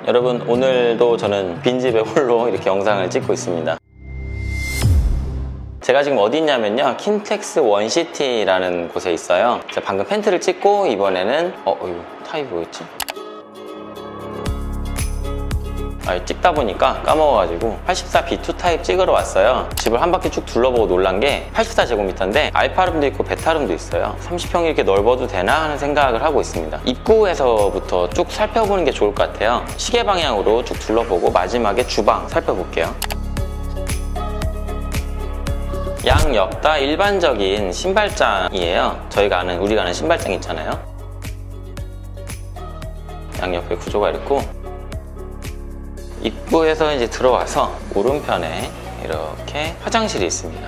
여러분, 오늘도 저는 빈집에 홀로 이렇게 영상을 찍고 있습니다. 제가 지금 어디 있냐면요, 킨텍스 원시티라는 곳에 있어요. 제가 방금 펜트를 찍고 이번에는 이거 타입이 뭐였지? 찍다 보니까 까먹어가지고 84 B2 타입 찍으러 왔어요. 집을 한 바퀴 쭉 둘러보고 놀란 게 84제곱미터인데 알파룸도 있고 베타룸도 있어요. 30평이 이렇게 넓어도 되나 하는 생각을 하고 있습니다. 입구에서부터 쭉 살펴보는 게 좋을 것 같아요. 시계 방향으로 쭉 둘러보고 마지막에 주방 살펴볼게요. 양옆 다 일반적인 신발장이에요. 우리가 아는 신발장 있잖아요. 양옆에 구조가 이렇고, 입구에서 이제 들어와서 오른편에 이렇게 화장실이 있습니다.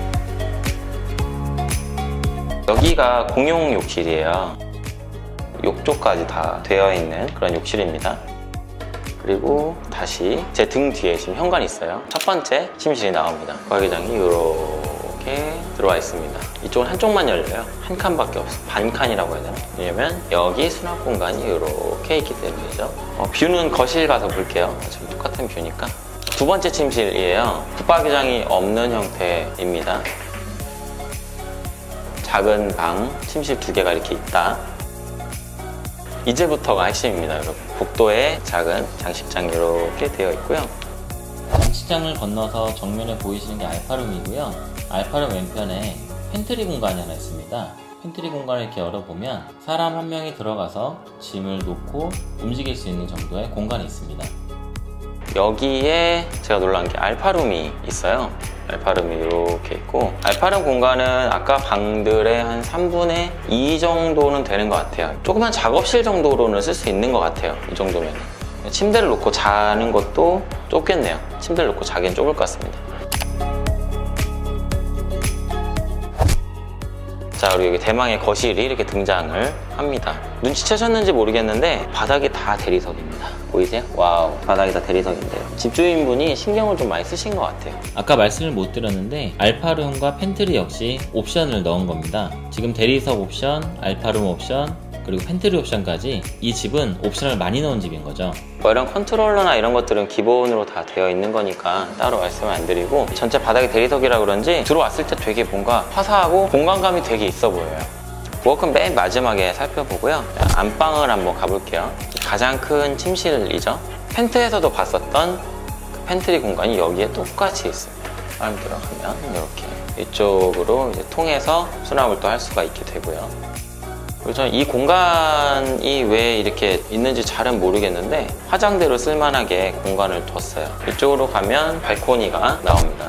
여기가 공용 욕실이에요. 욕조까지 다 되어 있는 그런 욕실입니다. 그리고 다시 제 등 뒤에 지금 현관이 있어요. 첫 번째 침실이 나옵니다. 과기장이 이렇게 들어와 있습니다. 이쪽은 한쪽만 열려요. 한 칸밖에 없어. 반 칸이라고 해야 되나? 왜냐면 여기 수납 공간이 이렇게 있기 때문이죠. 뷰는 거실 가서 볼게요. 지금 똑같은 뷰니까. 두 번째 침실이에요. 붙박이장이 없는 형태입니다. 작은 방, 침실 두 개가 이렇게 있다. 이제부터가 핵심입니다, 여러분. 복도에 작은 장식장이 이렇게 되어 있고요. 장식장을 건너서 정면에 보이시는 게 알파룸이고요. 알파룸 왼편에 팬트리 공간이 하나 있습니다. 팬트리 공간을 이렇게 열어보면 사람 한 명이 들어가서 짐을 놓고 움직일 수 있는 정도의 공간이 있습니다. 여기에 제가 놀란 게 알파룸이 있어요. 알파룸이 이렇게 있고, 알파룸 공간은 아까 방들의 한 3분의 2 정도는 되는 것 같아요. 조그만 작업실 정도로는 쓸 수 있는 것 같아요. 이 정도면. 침대를 놓고 자는 것도 좁겠네요. 침대를 놓고 자기엔 좁을 것 같습니다. 자, 그리고 여기 대망의 거실이 이렇게 등장을 합니다. 눈치채셨는지 모르겠는데 바닥이 다 대리석입니다. 보이세요? 와우, 바닥이 다 대리석인데요. 집주인분이 신경을 좀 많이 쓰신 것 같아요. 아까 말씀을 못 드렸는데 알파룸과 팬트리 역시 옵션을 넣은 겁니다. 지금 대리석 옵션, 알파룸 옵션, 그리고 팬트리 옵션까지 이 집은 옵션을 많이 넣은 집인 거죠. 이런 컨트롤러나 이런 것들은 기본으로 다 되어 있는 거니까 따로 말씀을 안 드리고, 전체 바닥이 대리석이라 그런지 들어왔을 때 되게 뭔가 화사하고 공간감이 되게 있어 보여요. 부엌은 맨 마지막에 살펴보고요. 안방을 한번 가볼게요. 가장 큰 침실이죠. 펜트에서도 봤었던 그 팬트리 공간이 여기에 똑같이 있습니다. 사람 들어가면 이렇게 이쪽으로 이제 통해서 수납을 또 할 수가 있게 되고요. 그래서 이 공간이 왜 이렇게 있는지 잘은 모르겠는데 화장대로 쓸만하게 공간을 뒀어요. 이쪽으로 가면 발코니가 나옵니다.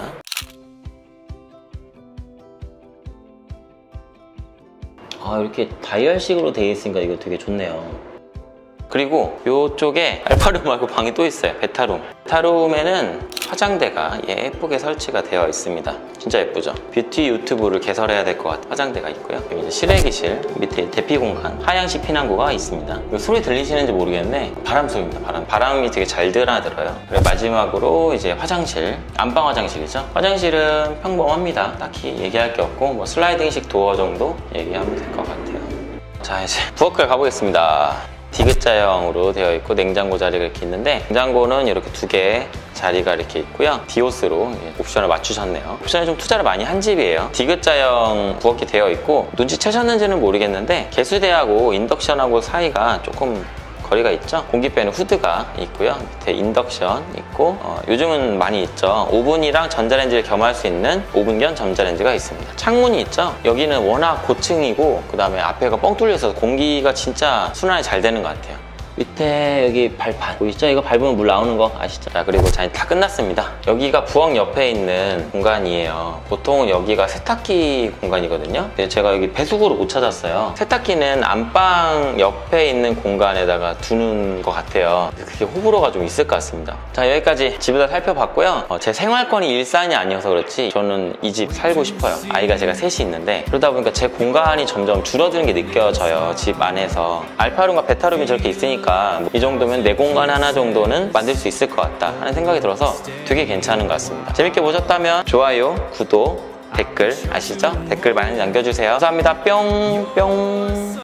이렇게 다이얼식으로 되어 있으니까 이거 되게 좋네요. 그리고 이쪽에 알파룸 말고 방이 또 있어요. 베타룸. 베타룸에는 화장대가 예쁘게 설치가 되어 있습니다. 진짜 예쁘죠? 뷰티 유튜브를 개설해야 될 것 같은 화장대가 있고요. 여기 이제 실외기실, 밑에 대피 공간, 하향식 피난구가 있습니다. 소리 들리시는지 모르겠는데 바람 소리입니다. 바람이 되게 잘 드나들어요. 그리고 마지막으로 이제 화장실, 안방 화장실이죠. 화장실은 평범합니다. 딱히 얘기할 게 없고 뭐 슬라이딩식 도어 정도 얘기하면 될 것 같아요. 자, 이제 부엌을 가보겠습니다. 디귿자형으로 되어 있고 냉장고 자리가 이렇게 있는데, 냉장고는 이렇게 두 개 자리가 이렇게 있고요. 디오스로 옵션을 맞추셨네요. 옵션에 좀 투자를 많이 한 집이에요. 디귿자형 부엌이 되어 있고, 눈치채셨는지는 모르겠는데 개수대하고 인덕션하고 사이가 조금 거리가 있죠. 공기 빼는 후드가 있고요. 밑에 인덕션 있고, 요즘은 많이 있죠. 오븐이랑 전자레인지를 겸할 수 있는 오븐 겸 전자레인지가 있습니다. 창문이 있죠. 여기는 워낙 고층이고 그 다음에 앞에가 뻥 뚫려 있어서 공기가 진짜 순환이 잘 되는 것 같아요. 밑에 여기 발판 보이시죠? 이거 밟으면 물 나오는 거 아시죠? 자, 그리고 다 끝났습니다. 여기가 부엌 옆에 있는 공간이에요. 보통 여기가 세탁기 공간이거든요. 근데 제가 여기 배수구를 못 찾았어요. 세탁기는 안방 옆에 있는 공간에다가 두는 것 같아요. 그게 호불호가 좀 있을 것 같습니다. 자, 여기까지 집을 다 살펴봤고요. 제 생활권이 일산이 아니어서 그렇지 저는 이 집 살고 싶어요. 아이가 제가 셋이 있는데, 그러다 보니까 제 공간이 점점 줄어드는 게 느껴져요. 집 안에서. 알파룸과 베타룸이 저렇게 있으니까 이 정도면 내 공간 하나 정도는 만들 수 있을 것 같다 하는 생각이 들어서 되게 괜찮은 것 같습니다. 재밌게 보셨다면 좋아요, 구독, 댓글 아시죠? 댓글 많이 남겨주세요. 감사합니다. 뿅 뿅.